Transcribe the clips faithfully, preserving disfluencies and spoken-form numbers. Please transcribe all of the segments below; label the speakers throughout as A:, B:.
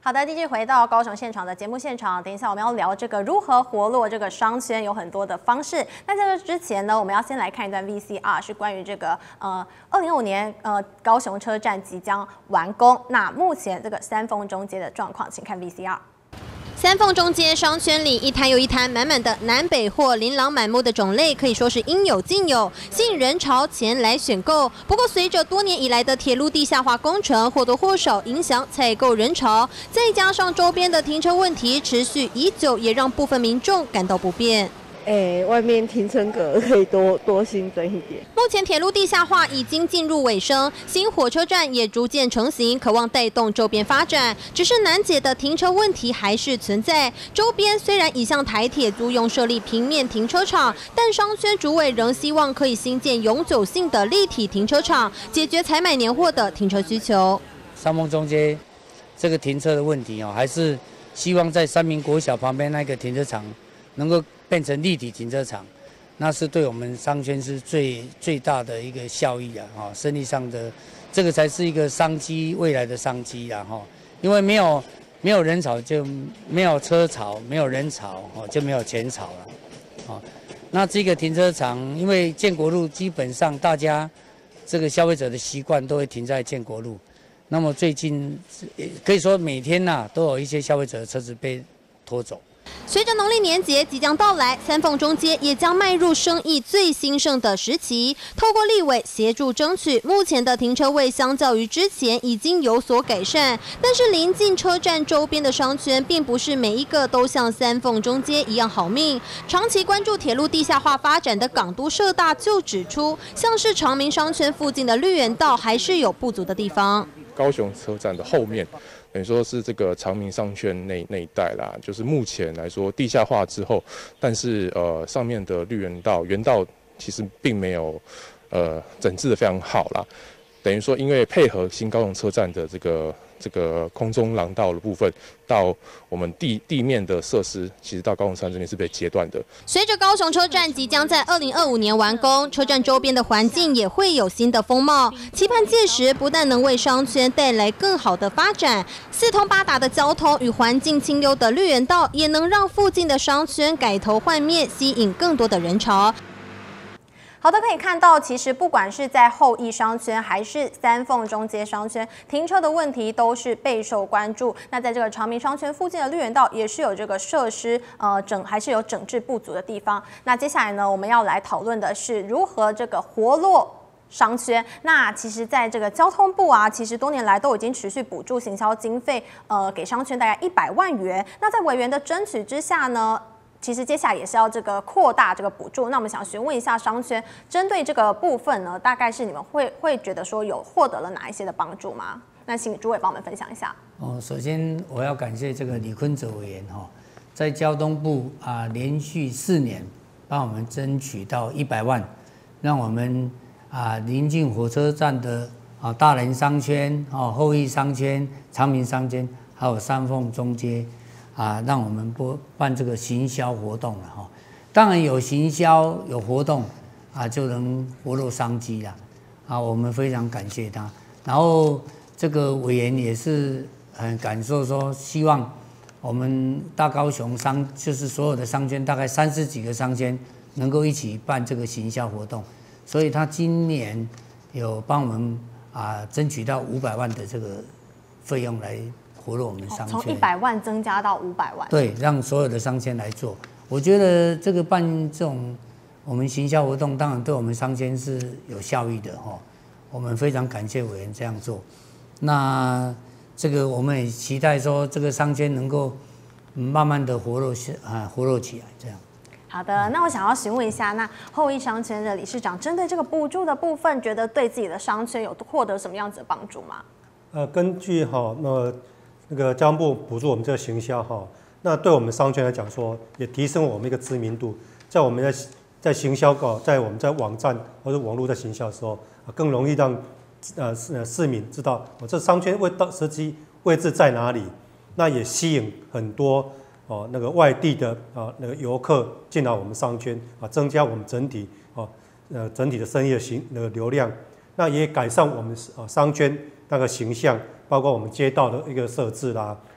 A: 好的，继续回到高雄现场的节目现场。等一下我们要聊这个如何活络这个商圈，有很多的方式。那在这之前呢，我们要先来看一段 V C R， 是关于这个呃，二零二五年呃高雄车站即将完工。那目前这个三凤中街的状况，请看 V C R。 三凤中街商圈里，一摊又一摊，满满的南北货，琳琅满目的种类可以说是应有尽有，吸引人潮前来选购。不过，随着多年以来的铁路地下化工程，或多或少影响采购人潮，再加上周边的停车问题持续已久，也让部分民众感到不便。
B: 哎，外面停车格可以多多新增一点。
A: 目前铁路地下化已经进入尾声，新火车站也逐渐成型，渴望带动周边发展。只是难解的停车问题还是存在。周边虽然已向台铁租用设立平面停车场，但商圈主委仍希望可以新建永久性的立体停车场，解决采买年货的停车需求。
C: 三凤中街这个停车的问题哦，还是希望在三民国小旁边那个停车场能够 变成立体停车场，那是对我们商圈是最最大的一个效益啊！哈，生意上的这个才是一个商机，未来的商机啦！哈，因为没有没有人潮，就没有车潮，没有人潮，哦，就没有钱潮了。哦，那这个停车场，因为建国路基本上大家这个消费者的习惯都会停在建国路，那么最近可以说每天呐、啊、都有一些消费者的车子被拖走。
A: 随着农历年节即将到来，三凤中街也将迈入生意最兴盛的时期。透过立委协助争取，目前的停车位相较于之前已经有所改善。但是临近车站周边的商圈，并不是每一个都像三凤中街一样好命。长期关注铁路地下化发展的港都社大就指出，像是长明商圈附近的绿园道还是有不足的地方。
D: 高雄车站的后面。 等于说是这个长明商圈那那一带啦，就是目前来说地下化之后，但是呃上面的绿园道园道其实并没有呃整治的非常好啦，等于说因为配合新高雄车站的这个这个空中廊道的部分，到我们地地面的设施，其实到高雄车站这边是被截断的。
A: 随着高雄车站即将在二零二五年完工，车站周边的环境也会有新的风貌。期盼届时不但能为商圈带来更好的发展，四通八达的交通与环境清幽的绿园道，也能让附近的商圈改头换面，吸引更多的人潮。 好的，可以看到，其实不管是在后义商圈还是三凤中街商圈，停车的问题都是备受关注。那在这个长明商圈附近的绿园道，也是有这个设施呃整还是有整治不足的地方。那接下来呢，我们要来讨论的是如何这个活络 商圈，那其实在这个交通部啊，其实多年来都已经持续补助行销经费，呃，给商圈大概一百万元。那在委员的争取之下呢， 其实接下来也是要这个扩大这个补助，那我们想询问一下商圈，针对这个部分呢，大概是你们会会觉得说有获得了哪一些的帮助吗？那请主委帮我们分享一下。
C: 哦，首先我要感谢这个李坤哲委员哈，在交通部啊连续四年帮我们争取到一百万，让我们啊临近火车站的啊大人商圈、哦后义商圈、长明商圈，还有三凤中街。 啊，让我们播办这个行销活动了哈，当然有行销有活动啊，就能活络商机了啊，我们非常感谢他。然后这个委员也是很感受说，希望我们大高雄商就是所有的商圈，大概三十几个商圈能够一起办这个行销活动，所以他今年有帮我们啊争取到五百万的这个费用来 活络我们商圈，
A: 从一百万增加到五百万，
C: 对，让所有的商圈来做。我觉得这个办这种我们行销活动，当然对我们商圈是有效益的哈。我们非常感谢委员这样做。那这个我们也期待说，这个商圈能够慢慢的活络啊，活络起来这样。
A: 好的，那我想要询问一下，那后义商圈的理事长，针对这个补助的部分，觉得对自己的商圈有获得什么样子的帮助吗？
E: 呃，根据哈那那个交通部补助我们这个行销哈，那对我们商圈来讲说，也提升我们一个知名度，在我们在在行销稿，在我们在网站或者网络在行销的时候，更容易让呃市市民知道我这商圈位到实际位置在哪里，那也吸引很多。 哦，那个外地的啊，那个游客进来我们商圈啊，增加我们整体啊，呃，整体的生意的行那个流量，那也改善我们啊商圈那个形象，包括我们街道的一个设置啦，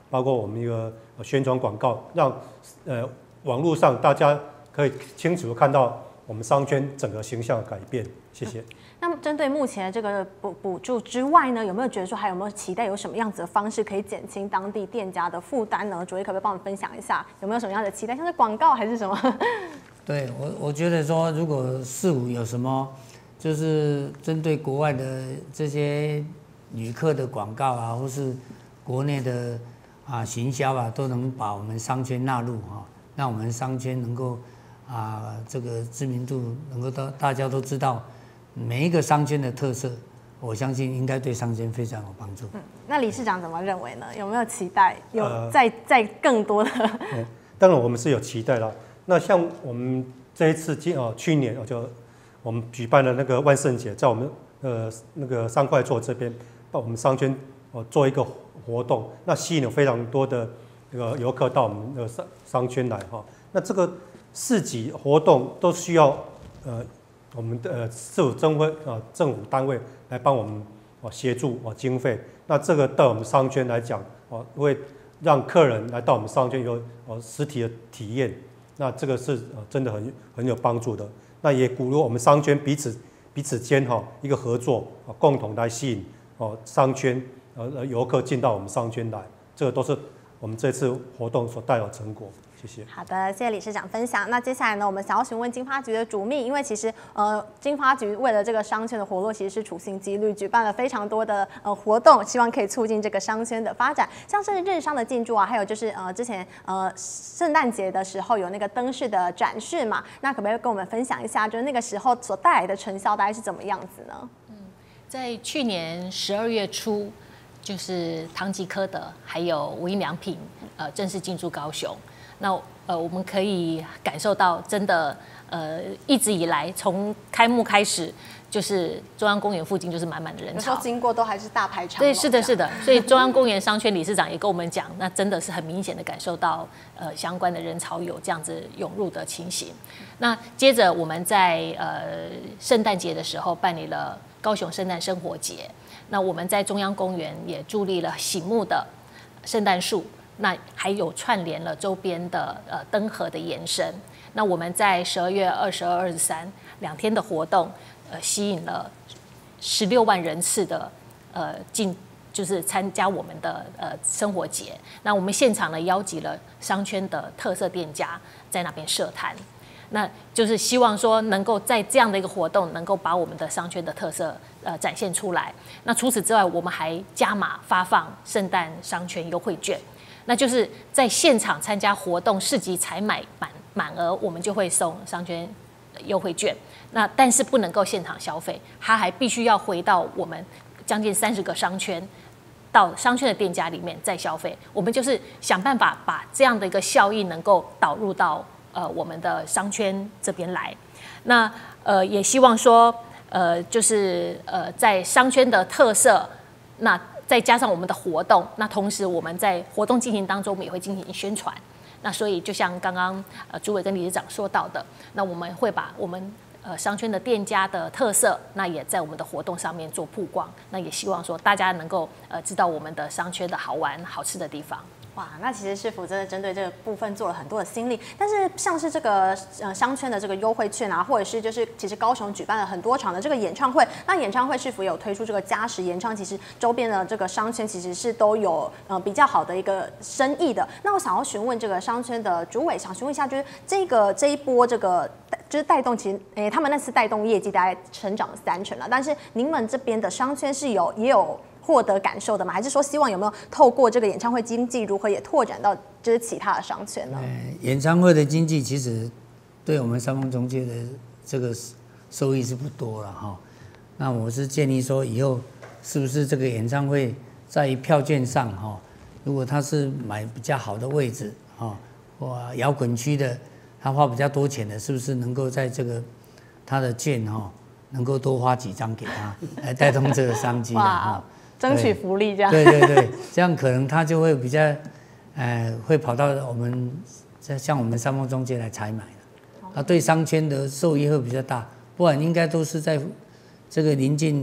E: 包括我们一个宣传广告，让呃网络上大家可以清楚的看到我们商圈整个形象的改变。谢谢。
A: 那么针对目前的这个补补助之外呢，有没有觉得说还有没有期待有什么样子的方式可以减轻当地店家的负担呢？主委可不可以帮我们分享一下，有没有什么样的期待，像是广告还是什么？
C: 对我，我觉得说，如果市府有什么，就是针对国外的这些旅客的广告啊，或是国内的啊行销啊，都能把我们商圈纳入哈，让我们商圈能够啊这个知名度能够到大家都知道每一个商圈的特色，我相信应该对商圈非常有帮助。
A: 嗯，那理事长怎么认为呢？有没有期待有
E: 呃
A: 再再更多的？
E: 嗯，当然我们是有期待啦。那像我们这一次今哦去年哦就我们举办了那个万圣节，在我们呃那个三块厝这边，帮我们商圈哦做一个活动，那吸引了非常多的那个游客到我们的商商圈来哈。那这个市集活动都需要呃我们的呃市府政府啊政府单位来帮我们哦协助哦经费。那这个对我们商圈来讲哦，会让客人来到我们商圈有哦实体的体验。那这个是呃真的很很有帮助的。那也鼓励我们商圈彼此彼此间哈一个合作，共同来吸引哦商圈呃游客进到我们商圈来，这个都是我们这次活动所带有成果。谢谢。
A: 好的，谢谢理事长分享。那接下来呢，我们想要询问经发局的主秘，因为其实呃，经发局为了这个商圈的活络，其实是处心积虑举办了非常多的呃活动，希望可以促进这个商圈的发展，像是日商的进驻啊，还有就是呃之前呃圣诞节的时候有那个灯饰的展示嘛，那可不可以跟我们分享一下，就是那个时候所带来的成效大概是怎么样子呢？
F: 嗯，在去年十二月初，就是唐吉诃德还有无印良品呃正式进驻高雄。那呃，我们可以感受到，真的呃，一直以来从开幕开始，就是中央公园附近就是满满的人潮，
A: 有时候经过都还是大排长龙。
F: 对，是的，是的。所以中央公园商圈理事长也跟我们讲，那真的是很明显的感受到，呃，相关的人潮有这样子涌入的情形。那接着我们在呃圣诞节的时候办理了高雄圣诞生活节，那我们在中央公园也伫立了醒目的圣诞树。那还有串联了周边的呃灯河的延伸。那我们在十二月二十二、二十三两天的活动，呃，吸引了十六万人次的呃进，就是参加我们的呃生活节。那我们现场呢邀集了商圈的特色店家在那边设摊，那就是希望说能够在这样的一个活动，能够把我们的商圈的特色呃展现出来。那除此之外，我们还加码发放圣诞商圈优惠券。那就是在现场参加活动市集采买满满额，我们就会送商圈优惠券。那但是不能够现场消费，它还必须要回到我们将近三十个商圈，到商圈的店家里面再消费。我们就是想办法把这样的一个效益能够导入到呃我们的商圈这边来。那呃也希望说呃就是呃在商圈的特色那。再加上我们的活动，那同时我们在活动进行当中，我们也会进行宣传。那所以就像刚刚呃主委跟理事长说到的，那我们会把我们呃商圈的店家的特色，那也在我们的活动上面做曝光。那也希望说大家能够呃知道我们的商圈的好玩、好吃的地方。
A: 哇，那其实市府真的针对这个部分做了很多的心力，但是像是这个呃商圈的这个优惠券啊，或者是就是其实高雄举办了很多场的这个演唱会，那演唱会市府有推出这个加时演唱，其实周边的这个商圈其实是都有呃比较好的一个生意的。那我想要询问这个商圈的主委，想询问一下，就是这个这一波这个就是带动，其实诶他们那次带动业绩大概成长了三成了，但是您们这边的商圈是有也有获得感受的吗？还是说希望有没有透过这个演唱会经济，如何也拓展到就是其他的商圈呢？
C: 呃，演唱会的经济其实对我们商贸中介的这个收益是不多了哈。那我是建议说，以后是不是这个演唱会在票券上哈，如果他是买比较好的位置哈，或摇滚区的，他花比较多钱的，是不是能够在这个他的券哈，能够多花几张给他，来带动这个商机哈。
A: 争取福利这样，
C: 对对对，这样可能他就会比较，呃，会跑到我们像我们商贸中介来采买了，他对商圈的受益会比较大，不然应该都是在这个临近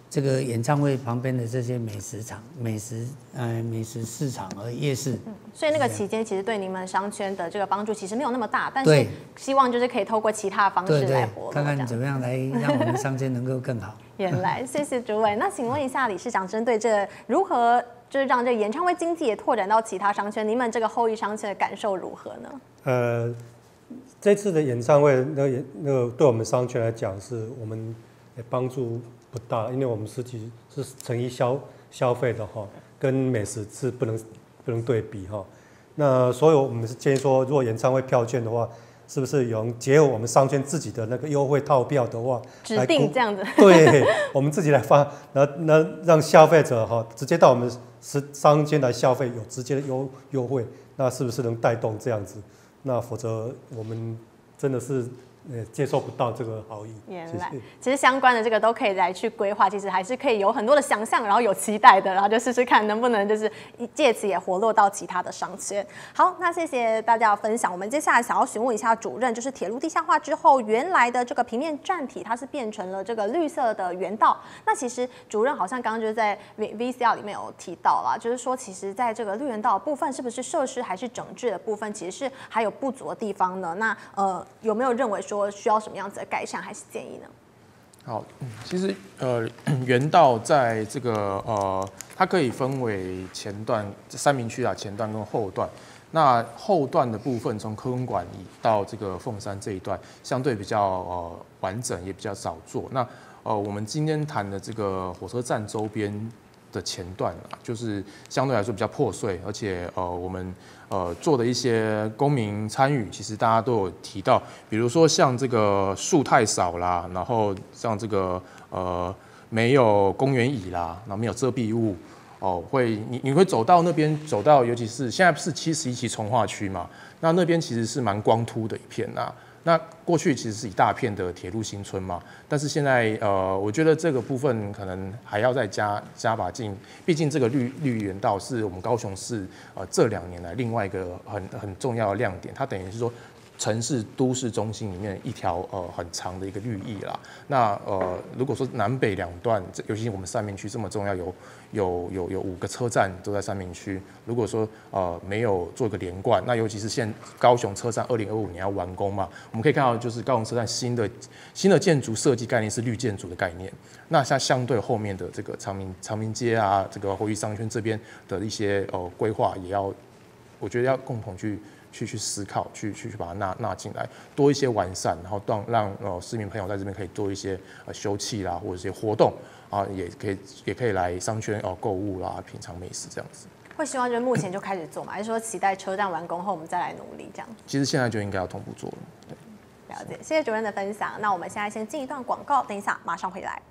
C: 这个演唱会旁边的这些美食场、美食呃美食市场和夜市。
A: 嗯，所以那个期间其实对你们商圈的这个帮助其实没有那么大，但是希望就是可以透过其他的方式来活络，
C: 看看怎么样来让我们商圈能够更好。
A: 原来，谢谢主委。那请问一下理事长，针对这个如何就是让这个演唱会经济也拓展到其他商圈，你们这个后裔商圈的感受如何呢？
E: 呃，这次的演唱会，那个那个对我们商圈来讲，是我们帮助不大，因为我们实际是成衣消消费的哈，跟美食是不能不能对比哈。那所以我们是建议说，如果演唱会票券的话，是不是有人结合我们商圈自己的那个优惠套票的话，
A: 指定这样子？
E: 对，我们自己来发，然后那让消费者哈直接到我们商圈来消费，有直接的优优惠，那是不是能带动这样子？那否则我们真的是。呃，接受不到这个好意。
A: 原来，其实相关的这个都可以来去规划，其实还是可以有很多的想象，然后有期待的，然后就试试看能不能就是借此也活络到其他的商圈。好，那谢谢大家的分享。我们接下来想要询问一下主任，就是铁路地下化之后，原来的这个平面站体它是变成了这个绿色的原道。那其实主任好像刚刚就是在 V C R 里面有提到啦，就是说其实在这个绿原道的部分，是不是设施还是整治的部分，其实是还有不足的地方呢？那呃有没有认为说需要什么样子的改善还是建议呢？
D: 好，其实呃，原道在这个呃，它可以分为前段三民区啊，前段跟后段。那后段的部分，从科文馆到这个凤山这一段，相对比较呃完整，也比较早做。那呃，我们今天谈的这个火车站周边的前段啊，就是相对来说比较破碎，而且呃，我们呃做的一些公民参与，其实大家都有提到，比如说像这个树太少啦，然后像这个呃没有公园椅啦，然后没有遮蔽物。哦，会你你会走到那边，走到尤其是现在是七十一期重划区嘛，那那边其实是蛮光秃的一片呐、啊。那过去其实是一大片的铁路新村嘛，但是现在呃，我觉得这个部分可能还要再加加把劲，毕竟这个绿绿园道是我们高雄市呃这两年来另外一个很很重要的亮点，它等于是说。城市都市中心里面一条呃很长的一个绿意啦，那呃如果说南北两段，尤其是我们三民区这么重要，有有有有五个车站都在三民区，如果说呃没有做一个连贯，那尤其是现高雄车站二零二五年要完工嘛，我们可以看到就是高雄车站新的新的建筑设计概念是绿建筑的概念，那像相对后面的这个长明长明街啊，这个后裔商圈这边的一些呃规划也要，我觉得要共同去。去去思考，去去去把它纳纳进来，多一些完善，然后让让呃市民朋友在这边可以做一些呃休憩啦，或者一些活动啊，也可以也可以来商圈哦购物啦，品尝美食这样子。
A: 会希望就是目前就开始做嘛，还是说期待车站完工后我们再来努力这样？
D: 其实现在就应该要同步做了。
A: 对，了解，谢谢主任的分享。那我们现在先进一段广告，等一下马上回来。